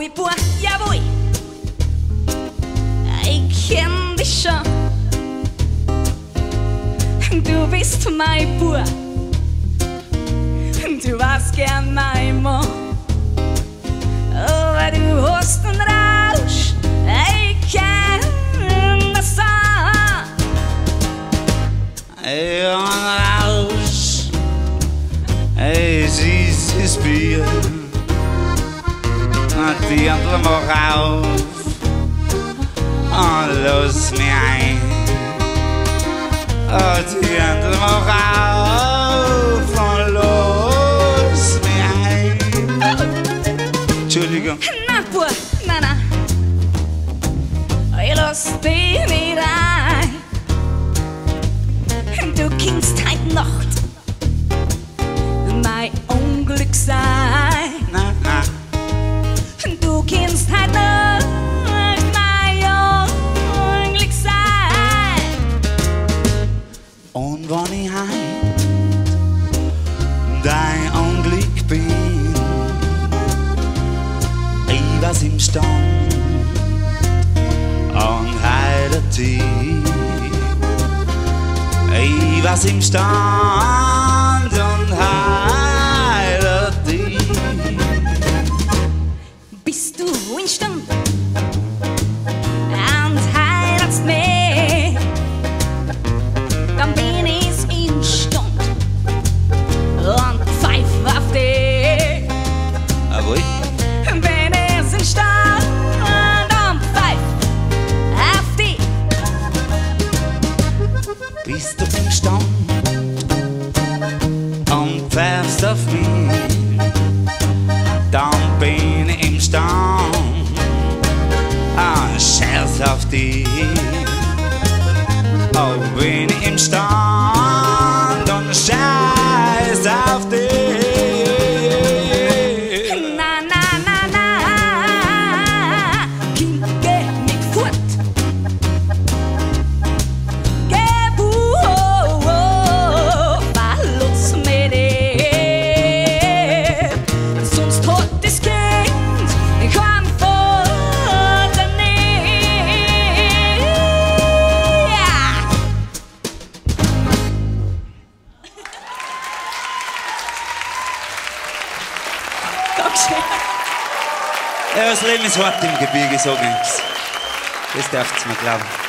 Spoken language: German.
Ui, boah, jawohl. Ich kenn dich schon. Du bist mein Bub. Du warst gern mein Mann. Aber du hast einen Rausch. Ich kenn das auch. Ja, ein Rausch. Ey, süßes Bier. Die andere mach auf und lass mich ein. Die andere mach auf und lass mich ein. Entschuldigung. Na, Bub, na, na. Ich lass dich nicht ein. Du kannst heute Nacht mein Unglück sein. Na, na. Du kannst heute Nacht mein Unglück sein. Und wenn ich heut dein Unglück bin, ich war's im Stand und heile dich. Ich war's im Stand und heile dich. Bist du in Stand und heiratst mich, dann bin ich in Stand und pfeif auf dich. Jawohl. Bin ich in Stand und pfeif auf dich. Bist du im Stand und pfeifst auf mich, dann bin ich im Stand und scheiß auf dich. Oh, bin ich im Stand und scheiß auf dich. Na, na, na, na, Kind, geh mit fort. Geh, verlass mich nicht. Sonst hat das Kind keinen Vater nicht. Dankeschön. Ja, das Leben ist hart im Gebirge, sag ich's. Das darfst du mir glauben.